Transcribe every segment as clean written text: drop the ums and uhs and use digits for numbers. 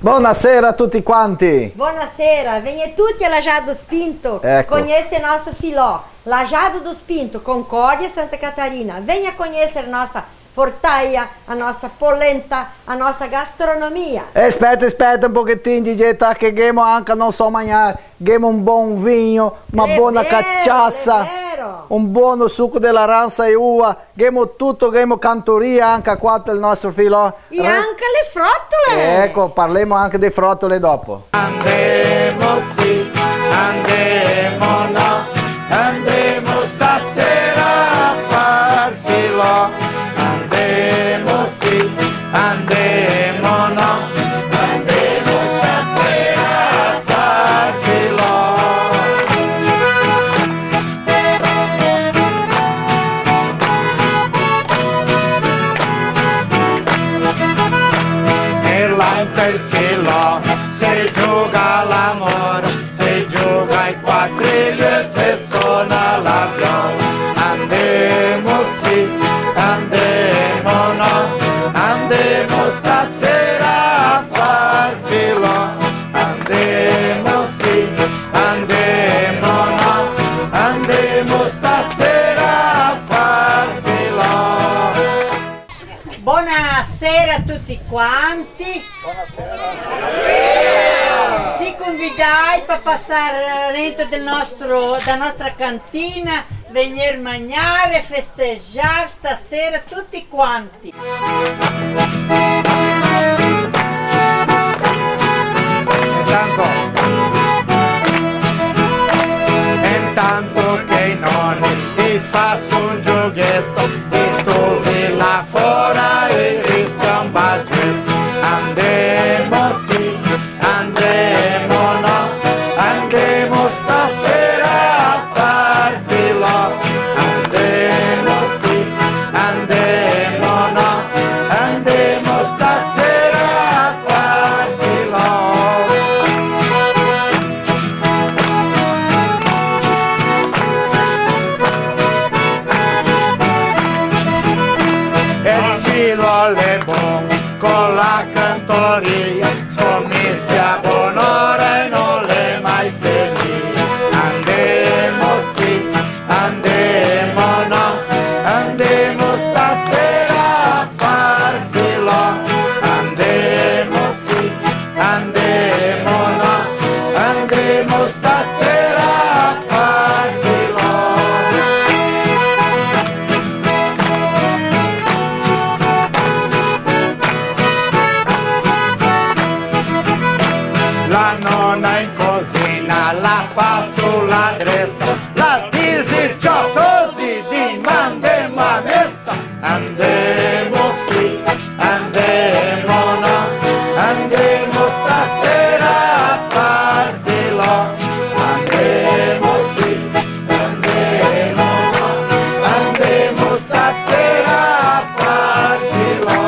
Buonasera a tutti quanti. Buonasera, venham tutti a Lajeado dos Pinto, conhecer nosso filó. Lajeado dos Pinto, Concórdia, Santa Catarina. Venha conhecer nossa fortaia, a nossa polenta, a nossa gastronomia. Aspetta un pochettino, Gigetta, che abbiamo anche non so mangiare. Abbiamo un buon vino, una buona cachaça, un buono succo dell'aranza e uva. Abbiamo tutto, abbiamo cantoria anche qua del nostro filò. E anche le frottole. Ecco, parliamo anche di frottole dopo. Andremo sì, andremo no, andremo stasera a far filò. Andremo sì, andremo no, andremo stasera a far filò. E là per filò si gioca l'amore, si gioca i quadrilli e si suona la viola. Andremo sì, andremo no, andremo stasera a far filò. Andremo sì, andremo no, andremo stasera a far filò. Buonasera a tutti quanti. Buonasera. Si convidai per passare dentro da nostra cantina, venire a mangiare e festeggiare stasera tutti quanti. Intanto che i nonni ti fanno un giochetto e tu sei là fuori e rischi un basetto. Andremo sì, andremo no, andremo stasera a far filò. Andremo sì, andremo no, andremo stasera a far filò. Il filo è buono con la cantoria, scommessi a buon'ora e non le mai finì. Andremo sì, andremo no, andremo stasera a far filò. Andremo sì, andremo no, andremo stasera a far filò. La nonna in cucina la fa sull'adressa, la dice così di mandiamo a messa. Andremo sì, andremo no, andremo stasera a far filò. Andremo sì, andremo no, andremo stasera a far filò.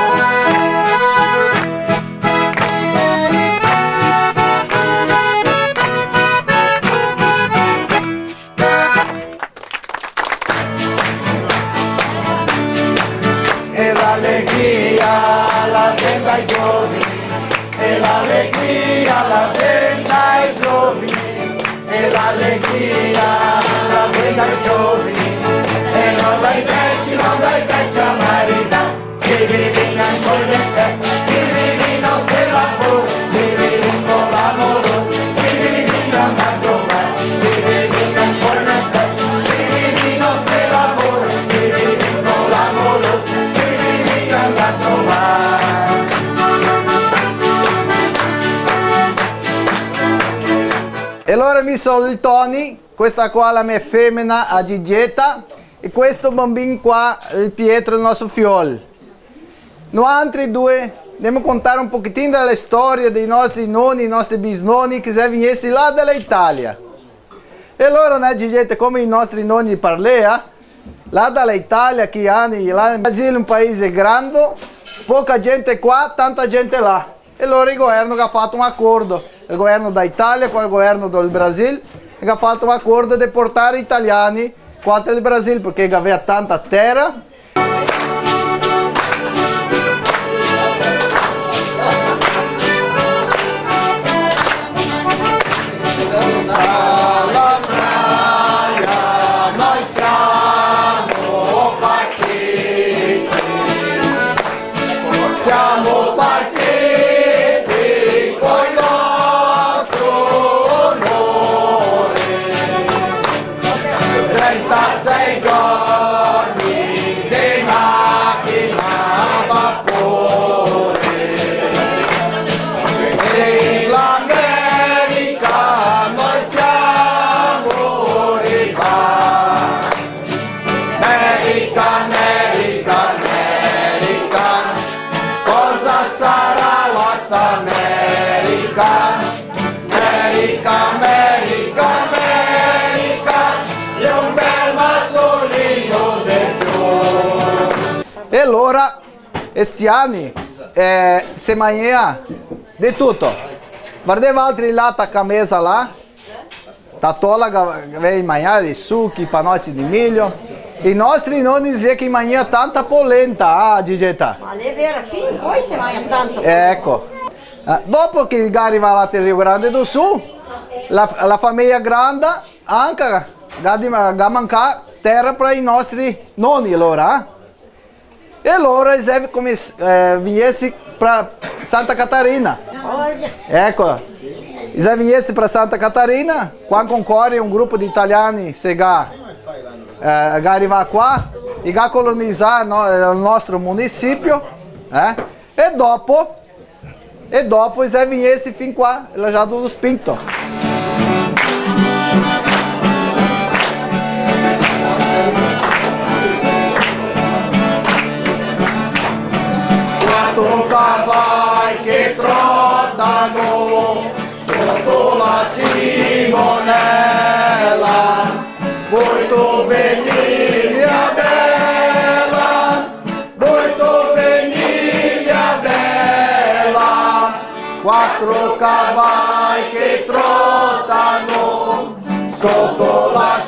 E l'allegria la venda ai giovani, e l'allegria la venda ai giovani, e l'allegria la venda ai giovani, e non dai vecchi a marità, che vivi ancora in festa, che vivi non se lavora, che vivi con l'amore, che vivi a trovare, che vivi ancora in festa, che vivi non se lavora, che vivi con l'amore, che vivi a trovare. E allora mi sono il Tony, questa qua la mia femmina a Gigetta e questo bambino qua il Pietro, il nostro fiol. Noi altri due andiamo a contare un pochettino della storia dei nostri nonni, i nostri bisnonni che se venissi là dall'Italia. E allora, Gigetta, come i nostri nonni parlavano, là dall'Italia, che anni, là in Brasile un paese grande, poca gente qua, tanta gente là. E allora il governo ha fatto un accordo, il governo d'Italia con il governo del Brasile, ha fatto un accordo di portare italiani qua nel Brasile perché aveva tanta terra. E allora, questi anni, si mangia di tutto. Guardava altri là, a mesa là, tatola che mangiare i succhi, i panotti di miglio. I nostri non dicono che mangia tanta polenta, Gigetta. Ma è vero, fino poi si mangia tanto. Ecco. Dopo che arriva là del Rio Grande do Sul, la famiglia grande anche manca terra per i nostri nonni allora. E allora è come viesse per Santa Catarina. Ecco, se viesse per Santa Catarina, quando concorre un gruppo di italiani se arriva qua e colonizzare il nostro municipio, e dopo se viesse fin qua, Lajado dos Pinto. Quattro cavalli che trottano sotto la timonella, vuoi tu venire mia bella, vuoi tu venire mia bella. Quattro cavalli che trottano sotto la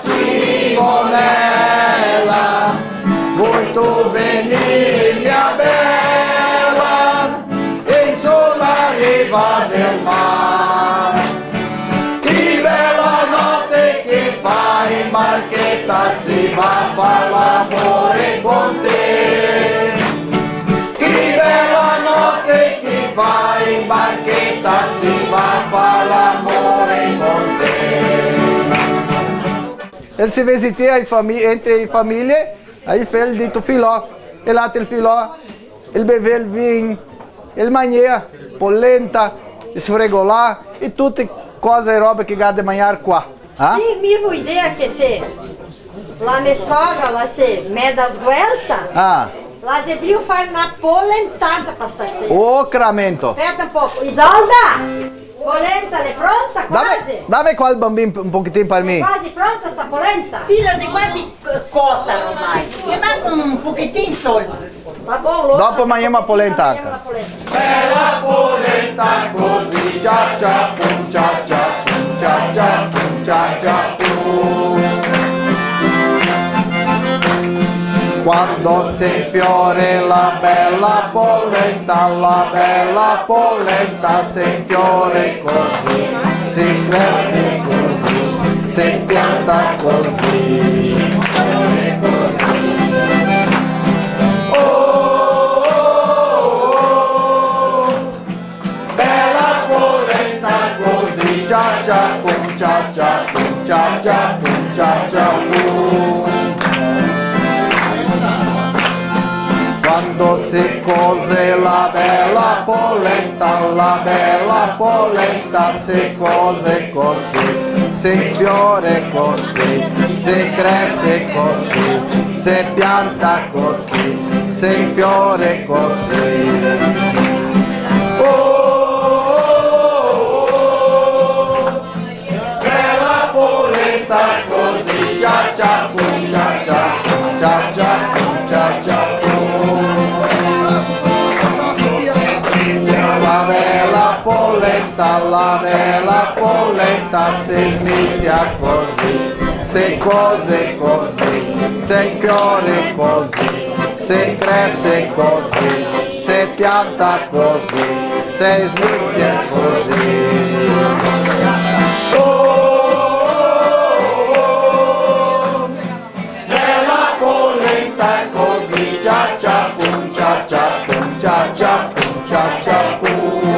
timonella, vuoi tu venire mia bella, e sulla riva del mare. Che bella notte che fai in barchetta, si va a fare l'amore con te. Che bella notte che fai in barchetta, si va a fare l'amore con te. Ele se visita entre as famílias, aí fez ele dito filó, ele lá tem filó, ele bebe o vinho, ele manhã, polenta, esfregou lá e tudo coisa aeróbica que gada de manhã qua. Ah? Sì, mi vuoi idea che se la mia sogra, la se me das vuelta, Ah, la se devo fare una polentaça para stasera. o Cramento. Aspetta un poco, Isolda! Polenta, è pronta quasi? Dame qual bambino un pochettino per È me. quasi pronta sta polenta? Sì, la sei quasi cotta ormai. Mi manca un pochettino solo. Va buono, Dopo mangiamo la polenta. mangiamo la polenta. Bella polenta così, cia cia pum, cia cia pum, cia cia pum, cia cia pum. Quando si fiore la bella polenta si fiore così, si cresce così, si pianta così. Oh, oh, oh, bella polenta così, cia cia pum, cia cia pum, cia cia pum, cia cia pum. Quando si cose la bella polenta si cose così, si fiore così, si cresce così, si pianta così, si fiore così. Oh, oh, oh, bella polenta così, cia cia pum, cia cia pum, cia cia pum, cia cia pum. La bella polenta si inizia così, si cose così, si fiore così, si cresce così, si pianta così, si inizia così. Oh, oh, oh, bella polenta così, cia cia pum, cia cia pum, cia cia pum, cia cia pum.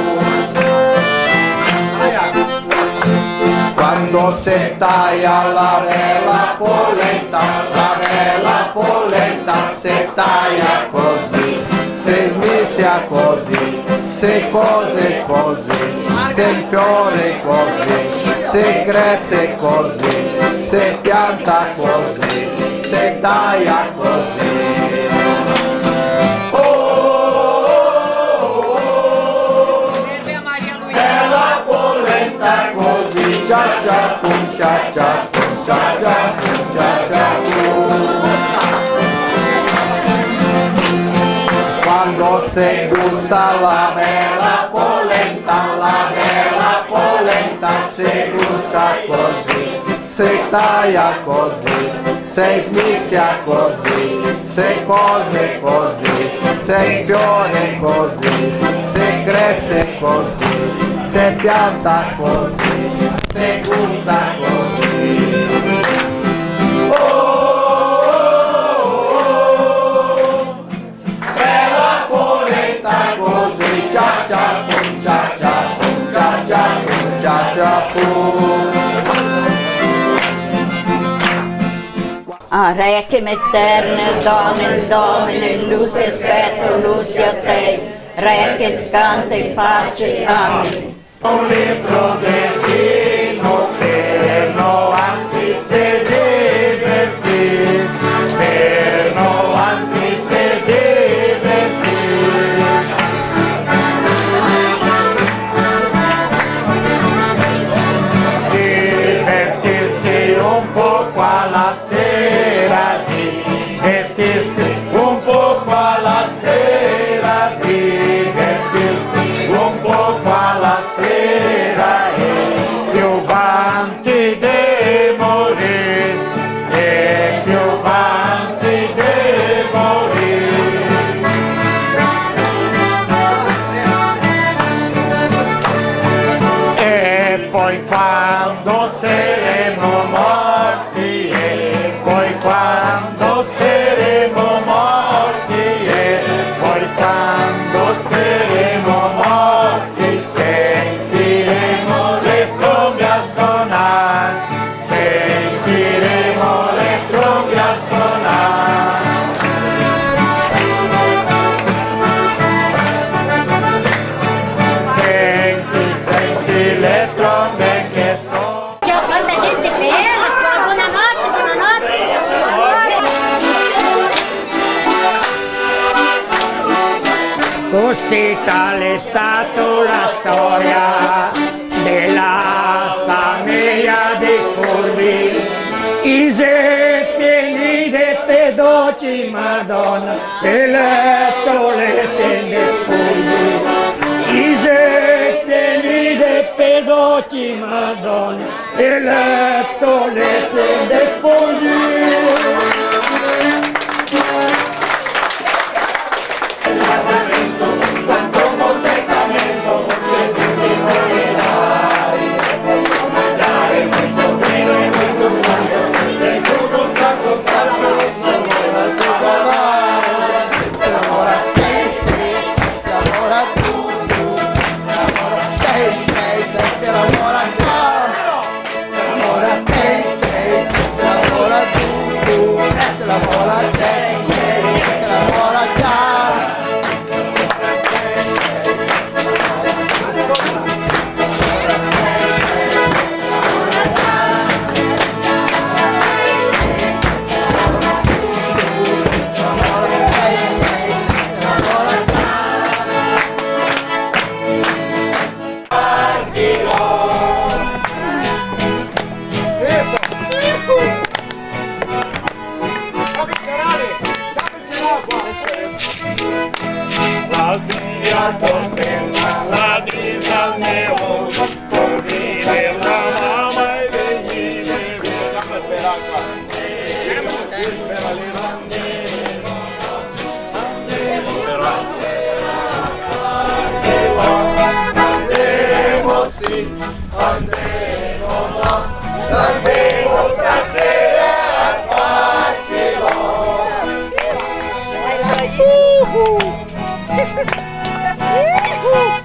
Quando si taglia la bella polenta si taglia così, si smisia così, si cose così, si fiore così, si cresce così, si pianta così, si taglia così. Oh, oh, oh, bella polenta così, cia cia pum, cia cia pum, cia cia pum, cia cia pum. se gusta la bella polenta, se gusta così, se taglia così, se smisia così, se cose così, se fiore così, se cresce così, se pianta così, se gusta così. Bella polenta così, cia cia pum, cia cia pum, cia cia pum, cia cia pum. Requiem eterne, Domine, luce spetro, lucia Tei, requiem canta in pace, amen. Un litro de vino per no anche se divertir, per no anche se divertir. Divertirsi un poco alla sera, divertirsi un poco alla sera, divertirsi un poco alla sera, e più avanti di morire, e più avanti di morire. E poi quando saremo morti, e poi quando saremo morti, e poi quando saremo morti, sentiremo le trombe a suonare, sentiremo le trombe a suonare. Senti le trombe che sono. Ciao, quanta gente bella, buonanotte, buonanotte. Così tale è stata la storia della famiglia dei furbi, i pieni di pedoci, Madonna, e letto le tende furbi, i pieni di pedoci, Madonna, e letto le tende furbi. La brisa al neon, correre la mamma e venire, andremo sì, andremo no, andremo stasera a farti